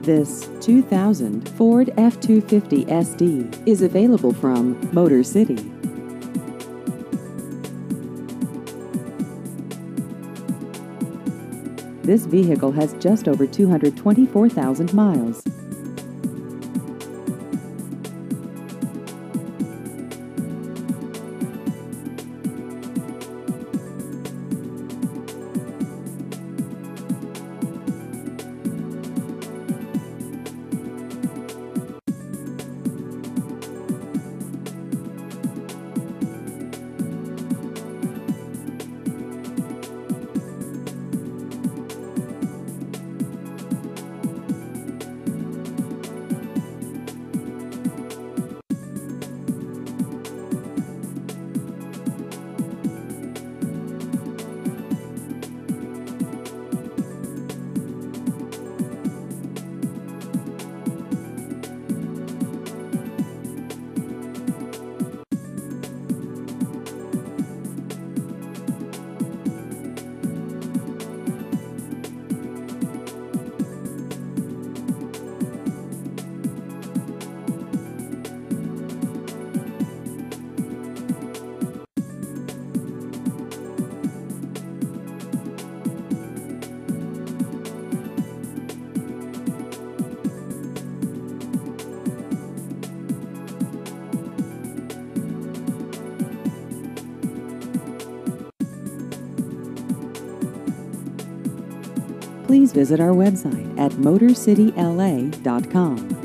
This 2000 Ford F-250 SD is available from Motor City. This vehicle has just over 224,000 miles. Please visit our website at motorcityla.com.